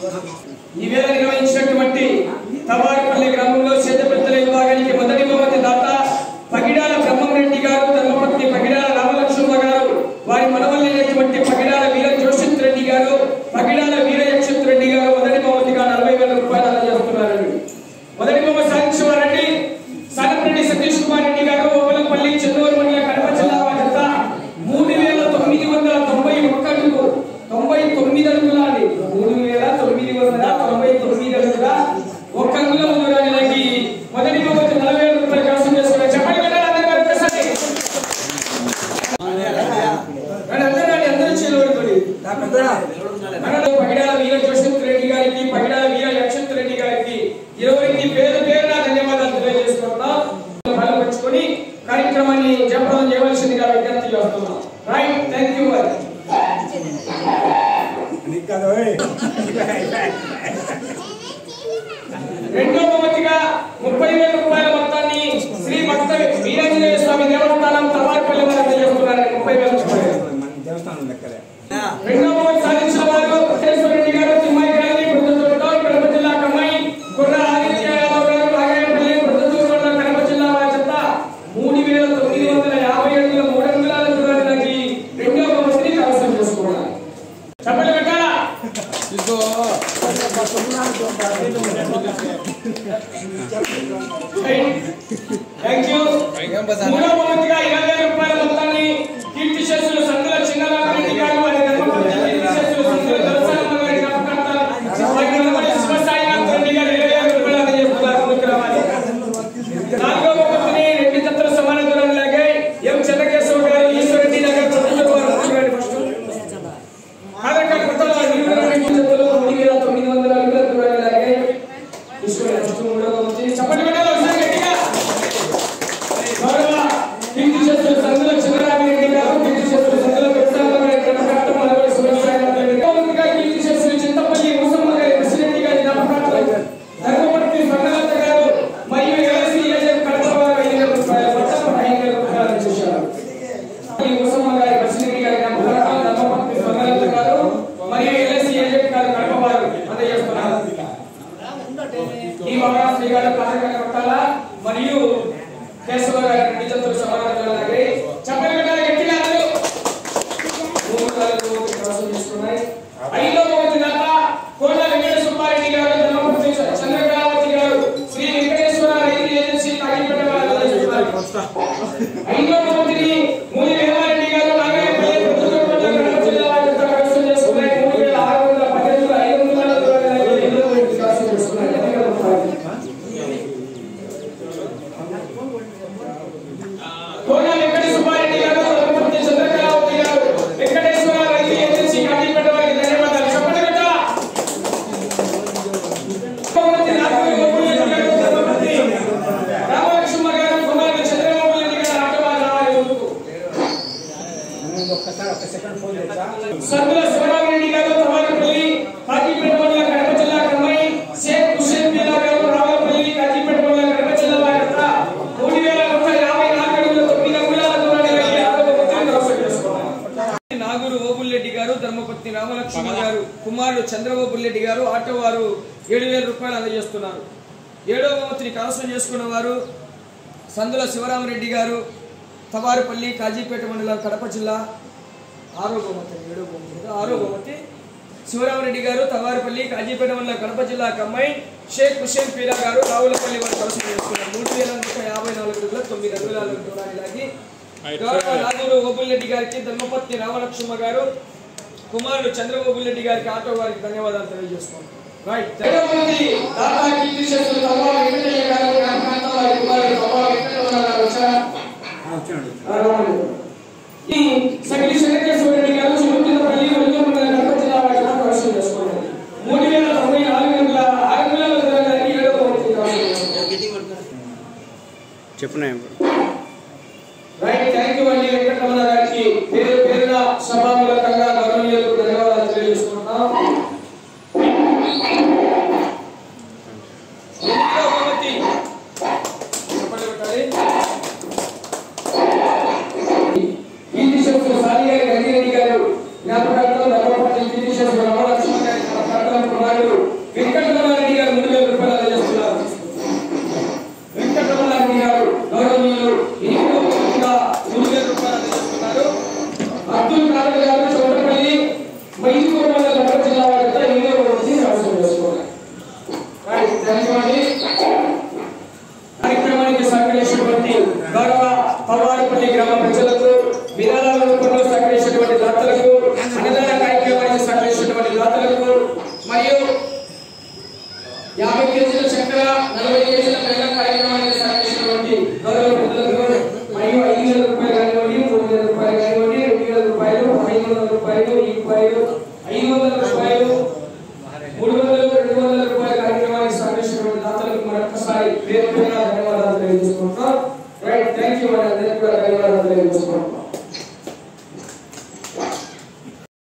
ఈవేళ నిర్వహించినటువంటి తవారిపల్లి గ్రామంలో సేదపెద్దల విభాగానికి మొదటి బహుమతి దాత పగిడాల బ్రహ్మంరెడ్డి గారు, ధర్మపత్ని పగిడాల రామలక్ష్మమ్మ గారు, వారి మనవల్లైనటువంటి పగిడాల వీర జోషిత్ రెడ్డి గారు, పగిడాల వీర యక్షిత్ రెడ్డి గారు మొదటి బహుమతిగా 40,000 రూపాయలు అందజేస్తున్నారండి. మొదటి బహుమతి సాధించిన వారండి సానపరెడ్డి సతీష్ కుమార్ రెడ్డి గారు, ఓబలపల్లి చెన్నూరు మండల కడప జిల్లా వారి 3,991 అడుగులు 99 అడుగుల 3,999 అడుగుల 1 అంగుళం దూరానికి మొదటి బహుమతి 40,000 రూపాయలు కైవసం చేసుకున్నారు. చెప్పండి అందరూ చేరుకోండి. పగిడాల వీర జోషిత్ రెడ్డి గారికి, పగిడాల వీర యక్షిత్ రెడ్డి గారికి 20 పేరున ధన్యవాదాలు తెలియజేసుకుంటున్నాం. పాల్పంచుకొని కార్యక్రమాన్ని జయప్రదం చేయవలసిందిగా విజ్ఞప్తి చేస్తున్నాం. Right, thank you. రెండో బహుమతిగా 30,000 రూపాయల మొత్తాన్ని శ్రీ భక్త వీరాంజనేయ స్వామి దేవస్థానం తవారిపల్లి వారు అందజేస్తున్నారు. 30,000 రూపాయలు. రెండో బహుమతి సాధించిన వారు రెడ్డి గారు, తిమ్మాయి గారి ప్రొద్దుటూరు కడప జిల్లా కమ్మాయి, కుర్ర ఆదిత్య యాదవ్ గారు, నాగాయపల్లి ప్రొద్దుటూరు కడప జిల్లా వారి చేత 3,950 అడుగుల 3 అంగుళాల దూరానికి రెండో బహుమతిని కైవసం చేసుకున్నారు. చెప్పండి పెట్టాలా? Thank you. మూడో బహుమతిగా 20,000 రూపాయల మొత్తాన్ని కీర్తిశేషులు సందుల చిన్నరామరెడ్డి గారు, వారి ధర్మపత్ని కీర్తిశేషులు సందుల దొరసానమ్మ గారి జ్ఞాపకార్థం సాయినాథ్ రెడ్డి గారు 20,000 రూపాయలు అందజేస్తున్నారు. ముందుకు రావాలి. నాలుగో బహుమతిని 2 జతల సమాన దూరం లాగే ఎం చెన్నకేశవ గారు, ఈశ్వరెడ్డి నగర్ ప్రొద్దుటూరు వారు ఆధార్ కార్డు కొత్త 3,900 అడుగుల దూరాన్ని లాగే మూడో బహుమతి. చెప్పండి పెట్టాలి ఒకసారి గట్టిగా. గౌరవ కీర్తిశేషులు సందుల చిన్నరామిరెడ్డి గారు, కీర్తిశేషులు సందుల దొరసానమ్మ గారి జ్ఞాపకార్థం కీర్తిశేషులు చింతపల్లి మూసమ్మ గారి ప్రెసిడెంట్ గారి జ్ఞాపకార్థం ధర్మపత్ని స్వర్ణలత గారు మరియు ఎల్ఐసి ఏజెంట్ కడప వారు 5,000 రూపాయలు మొత్తం 5,000 రూపాయలు అందజేశారు. మూసమ్మ గారి ప్రెసిడెంట్ గారి జ్ఞాపకార్థం ధర్మపత్ని స్వర్ణలత గారు మరియు ఎల్ఐసి ఏజెంట్ గారు కడప వారు అందజేస్తున్నారు. ఈ భాగం శ్రీగారి పాదక కొట్టాల మరియు కేశవ గారి 2 జతల సమాన దూరానికి చెప్పండి పెట్టాలి గట్టిగా. అందరూ 3,000 కైవసం చేసుకున్నాయి. ఐదో బహుమతి దాత కోట వెంకట సుబ్బారెడ్డి గారు, ధర్మపత్ని చంద్రకళావతి గారు, శ్రీ వెంకటేశ్వర రైతు ఏజెన్సీ తాగిపేట వారు అందజేస్తున్నారు. ఐదో బహుమతిని మూలి వేమారెడ్డి గారు, నాగాయపల్లి ప్రొద్దుటూరు మండల కడప జిల్లా వారి చేత కైవసం చేసుకున్నాయి. 3,610 అడుగుల 5 అంగుళాల దూరానికి రెండో బహుమతి కైవసం చేసుకున్నాయి. కోట వెంకట సుబ్బారెడ్డి గారు, ధర్మపత్ని చంద్రకళావతి గారు, వెంకటేశ్వర రైతు ఏజెన్సీ తాగిపేట వారికి ధన్యవాదాలు. చెప్పండి కదా. రామలక్ష్మమ్మ గారు, కుమారుడు చంద్రబాబు రెడ్డి గారు ఆటవారు రావాలి. సందుల శివరామరెడ్డి గారు, తవారిపల్లి కాజీపేట మండల కడప జిల్లా కమ్మాయి, షేక్ హుస్సేన్ మీరా గారు, రావులపల్లి కాజీపేట మండల కడప జిల్లా వారి 3,154 అడుగుల 9 అంగుళాల దూరానికి కైవసం చేసుకున్నారు. నాగూరు ఓబుల్రెడ్డి గారు, ధర్మపత్ని రామలక్ష్మమ్మ గారు, కుమారుడు చంద్రబాబురెడ్డి గారు ఆటో వారు 7,000 రూపాయలు అందజేస్తున్నారు. ఏడో బహుమతిని కైవసం చేసుకున్న వారు సందుల శివరామరెడ్డి గారు, తవారిపల్లి కాజీపేట మండలం కడప జిల్లా. ఆరో బహుమతి శివరామరెడ్డి గారు, తవారిపల్లి కాజీపేట మండలం కడప జిల్లా కమ్మాయి, షేక్ హుస్సేన్ పీరా గారు, రావులపల్లి వారు కైవసం చేసుకున్నారు. 3,154 అడుగుల 9 అంగుళాల దూరాన్ని లాగి గౌరవ నాగూరు ఓబుల్రెడ్డి గారికి, ధర్మపత్ని రామలక్ష్మమ్మ గారు, కుమారుడు చంద్రబాబురెడ్డి గారికి ఆటో వారికి ధన్యవాదాలు తెలియజేస్తున్నాం. రైట్. సకలి శంకరేశ్వరరెడ్డి గారు, చిరుతిరుపల్లి మండల కడప జిల్లా వారి చేత కైవసం చేసుకున్నారు. 3,094 అడుగుల 6 అంగుళాల దూరానికి ఏడో బహుమతి కైవసం చేసుకున్నారు. చెప్పున్నా. రైట్, థ్యాంక్ యూ అండి. వెంకటరమణ గారికి పేరున సభామూలకంగా గౌరవనీయులకు ధన్యవాదాలు తెలియజేసుకుంటున్నాం. జ్ఞాపకార్థం ధర్మపత్ని కీర్తిశేషులు రామలక్ష్మమ్మ గారి జ్ఞాపకార్థం కుమారుడు తీసుకోవడం కడప జిల్లా వారితో ఏదో వచ్చి అవసరం చేసుకోవాలి. కార్యక్రమానికి సహకరించినటువంటి గౌరవ పవారిపల్లి గ్రామ ప్రజలకు, విరాళాల రూపంలో సహకరించినటువంటి దాతలకు, అన్నదాన కార్యక్రమానికి సహకరించినటువంటి దాతలకు, మరియు 50 కేజీల చక్కెర 40 కేజీల బెల్లం కార్యక్రమానికి సహకరించినటువంటి గౌరవ పెద్దలకు, మరియు 5,000 రూపాయలు కానివ్వండి, 3,000 రూపాయలు కానివ్వండి, 2,000 రూపాయలు, 500 రూపాయలు, 1,000 రూపాయలు, 500